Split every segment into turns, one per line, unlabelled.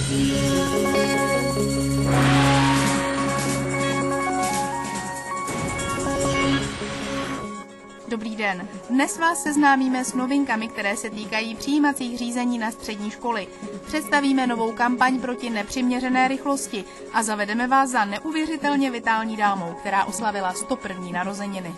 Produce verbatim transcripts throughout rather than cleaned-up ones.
Dobrý den. Dnes vás seznámíme s novinkami, které se týkají přijímacích řízení na střední školy. Představíme novou kampaň proti nepřiměřené rychlosti a zavedeme vás za neuvěřitelně vitální dámou, která oslavila sto první narozeniny.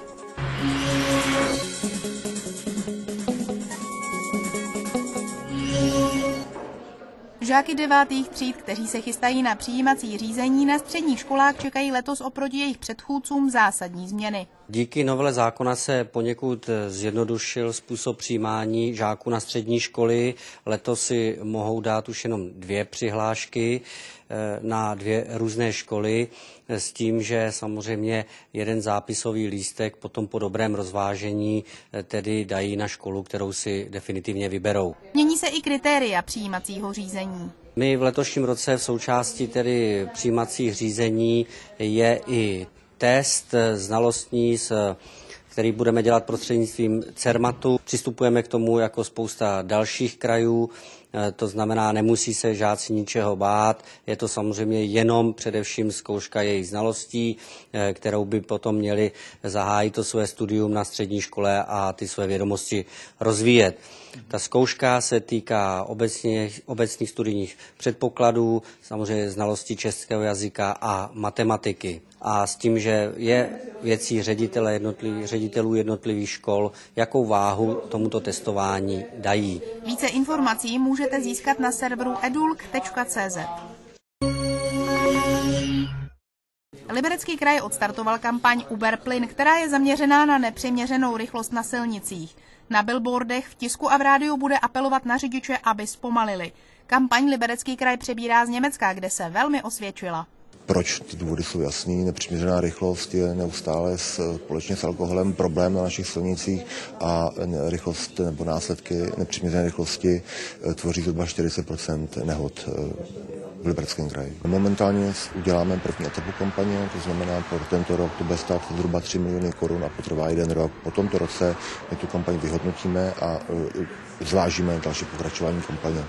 Žáky devátých tříd, kteří se chystají na přijímací řízení na středních školách, čekají letos oproti jejich předchůdcům zásadní změny.
Díky novele zákona se poněkud zjednodušil způsob přijímání žáků na střední školy. Letos si mohou dát už jenom dvě přihlášky na dvě různé školy s tím, že samozřejmě jeden zápisový lístek potom po dobrém rozvážení tedy dají na školu, kterou si definitivně vyberou.
Mění se i kritéria přijímacího řízení.
My v letošním roce v součástí tedy přijímacích řízení je i test znalostní, který budeme dělat prostřednictvím Cermatu. Přistupujeme k tomu jako spousta dalších krajů, to znamená, nemusí se žáci ničeho bát, je to samozřejmě jenom především zkouška jejich znalostí, kterou by potom měli zahájit to své studium na střední škole a ty své vědomosti rozvíjet. Ta zkouška se týká obecně, obecných studijních předpokladů, samozřejmě znalosti českého jazyka a matematiky. A s tím, že je věcí ředitele jednotlivých, ředitelů jednotlivých škol, jakou váhu tomuto testování dají.
Více informací můžete získat na serveru edulk tečka cé zet. Liberecký kraj odstartoval kampaň Uber Plyn, která je zaměřená na nepřiměřenou rychlost na silnicích. Na billboardech, v tisku a v rádiu bude apelovat na řidiče, aby zpomalili. Kampaň Liberecký kraj přebírá z Německa, kde se velmi osvědčila.
Proč? Ty důvody jsou jasný. Nepřiměřená rychlost je neustále společně s alkoholem problém na našich silnicích a rychlost nebo následky nepřiměřené rychlosti tvoří zhruba čtyřicet procent nehod v Libereckém kraji. Momentálně uděláme první etapu kampaně, to znamená, pro tento rok to bude stát zhruba tři miliony korun a potrvá jeden rok. Po tomto roce my tu kampaň vyhodnotíme a zvážíme další pokračování kampaně.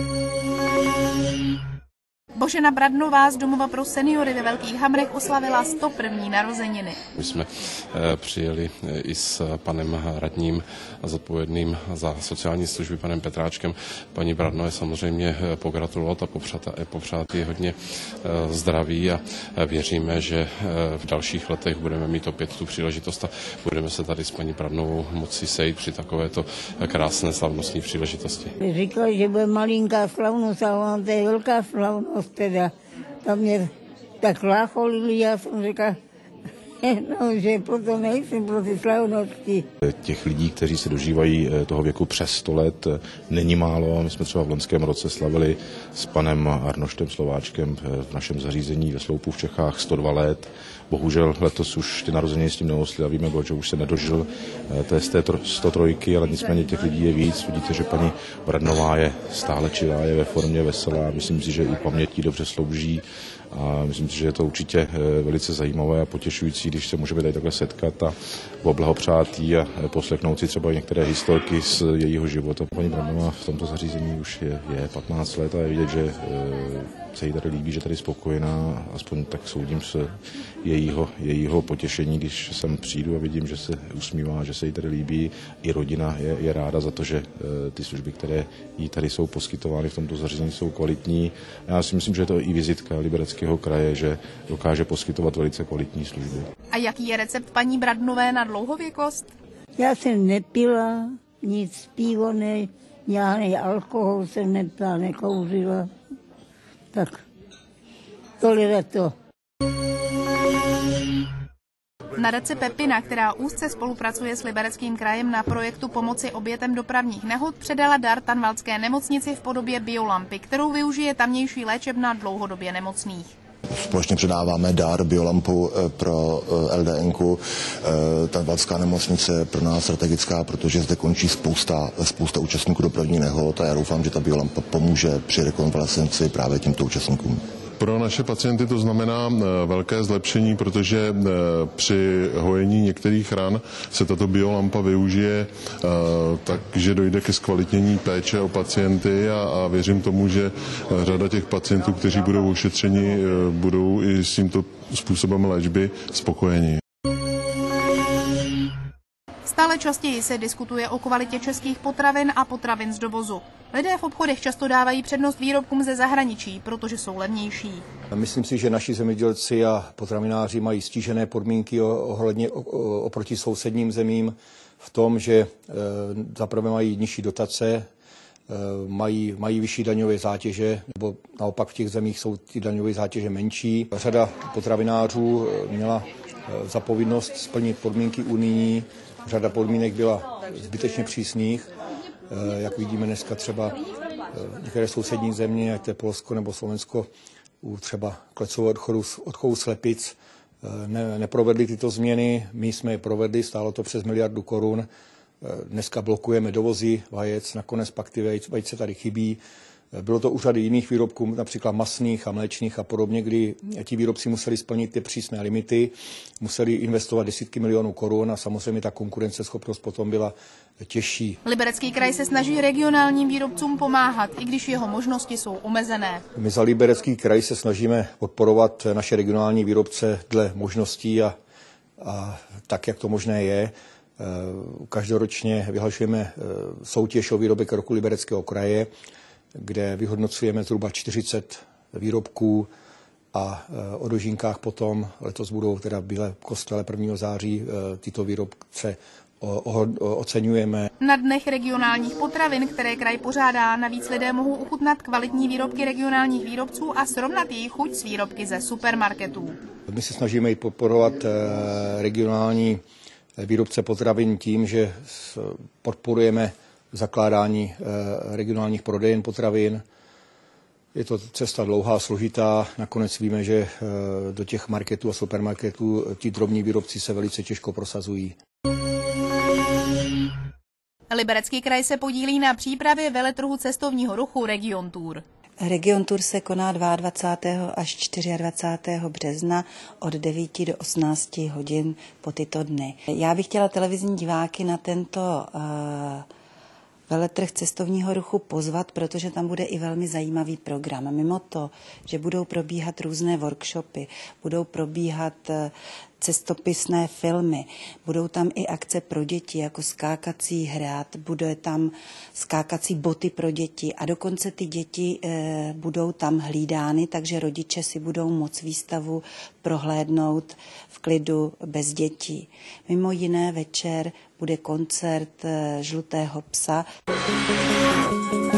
Božena Bradnová z Domova pro seniory ve Velkých Hamrech oslavila sto první narozeniny.
My jsme přijeli i s panem radním a zodpovědným za sociální služby, panem Petráčkem. Paní Bradnové samozřejmě pogratulovat a popřát, popřát jí hodně zdraví a věříme, že v dalších letech budeme mít opět tu příležitost a budeme se tady s paní Bradnovou moci sejít při takovéto krásné slavnostní příležitosti.
Říkali, že bude malinká slavnost, ale ona to je velká slavnost. Teda tam mě tak lácholili, já jsem řekla, no, že proto nejsem pro ty slavnosti.
Těch lidí, kteří se dožívají toho věku přes sto let, není málo. My jsme třeba v loňském roce slavili s panem Arnoštem Slováčkem v našem zařízení ve Sloupu v Čechách sto dva let. Bohužel letos už ty narozeniny s tím neosly a víme, že už se nedožil té sto tři, ale nicméně těch lidí je víc. Vidíte, že paní Bradnová je stále čilá, je ve formě, veselá. Myslím si, že i pamětí dobře slouží. A myslím si, že je to určitě velice zajímavé a potěšující, když se můžeme tady takhle setkat a poblahopřát jí a poslechnout si třeba některé historky z jejího života. Paní Bradnová v tomto zařízení už je, je patnáct let a je vidět, že se jí tady líbí, že tady je spokojená, aspoň tak soudím z jejího, jejího potěšení, když sem přijdu a vidím, že se usmívá, že se jí tady líbí. I rodina je, je ráda za to, že ty služby, které jí tady jsou poskytovány v tomto zařízení, jsou kvalitní. Já si myslím, že je to i vizitka Libereckého kraje, že dokáže poskytovat velice kvalitní služby.
A jaký je recept paní Bradnové na dlouhověkost?
Já jsem nepila, nic pivo, ne, žádný alkohol jsem nepila, nekouřila. Tak, tolik to.
Nadace Pepina, která úzce spolupracuje s Libereckým krajem na projektu pomoci obětem dopravních nehod, předala dar Tanvaldské nemocnici v podobě biolampy, kterou využije tamnější léčebna dlouhodobě nemocných.
Společně předáváme dar biolampu pro el dé enku. Tanvaldská nemocnice je pro nás strategická, protože zde končí spousta, spousta účastníků dopravních nehod a já doufám, že ta biolampa pomůže při rekonvalescenci právě těmto účastníkům.
Pro naše pacienty to znamená velké zlepšení, protože při hojení některých ran se tato biolampa využije tak, že dojde ke zkvalitnění péče o pacienty a, a věřím tomu, že řada těch pacientů, kteří budou ošetřeni, budou i s tímto způsobem léčby spokojeni.
Stále častěji se diskutuje o kvalitě českých potravin a potravin z dovozu. Lidé v obchodech často dávají přednost výrobkům ze zahraničí, protože jsou levnější.
Myslím si, že naši zemědělci a potravináři mají stížené podmínky ohledně oproti sousedním zemím v tom, že zaprvé mají nižší dotace, mají, mají vyšší daňové zátěže, nebo naopak v těch zemích jsou ty daňové zátěže menší. Řada potravinářů měla za povinnost splnit podmínky unijní, řada podmínek byla zbytečně přísných. Jak vidíme dneska třeba některé sousední země, jak to je Polsko nebo Slovensko, u třeba klecového odchodu, odchodu slepic, ne, neprovedli tyto změny. My jsme je provedli, stálo to přes miliardu korun. Dneska blokujeme dovozy vajec, nakonec pak ty vejce tady chybí. Bylo to u řady jiných výrobků, například masných a mléčných a podobně, kdy ti výrobci museli splnit ty přísné limity, museli investovat desítky milionů korun a samozřejmě ta konkurenceschopnost potom byla těžší.
Liberecký kraj se snaží regionálním výrobcům pomáhat, i když jeho možnosti jsou omezené.
My za Liberecký kraj se snažíme podporovat naše regionální výrobce dle možností a, a tak, jak to možné je. Každoročně vyhlašujeme soutěž o výrobek roku Libereckého kraje, kde vyhodnocujeme zhruba čtyřicet výrobků a o dožinkách potom letos budou teda v Bílé Kostele prvního září tyto výrobce oceňujeme.
Na dnech regionálních potravin, které kraj pořádá, navíc lidé mohou ochutnat kvalitní výrobky regionálních výrobců a srovnat jejich chuť s výrobky ze supermarketů.
My se snažíme i podporovat regionální výrobce potravin tím, že podporujeme zakládání regionálních prodejen potravin. Je to cesta dlouhá, složitá. Nakonec víme, že do těch marketů a supermarketů ti drobní výrobci se velice těžko prosazují.
Liberecký kraj se podílí na přípravě veletrhu cestovního ruchu Region Tour.
Region Tour se koná dvacátého druhého až dvacátého čtvrtého března od devíti do osmnácti hodin po tyto dny. Já bych chtěla televizní diváky na tento uh, veletrh cestovního ruchu pozvat, protože tam bude i velmi zajímavý program. Mimo to, že budou probíhat různé workshopy, budou probíhat cestopisné filmy, budou tam i akce pro děti, jako skákací hrad, bude tam skákací boty pro děti a dokonce ty děti e, budou tam hlídány, takže rodiče si budou moct výstavu prohlédnout v klidu bez dětí. Mimo jiné večer bude koncert e, Žlutého psa.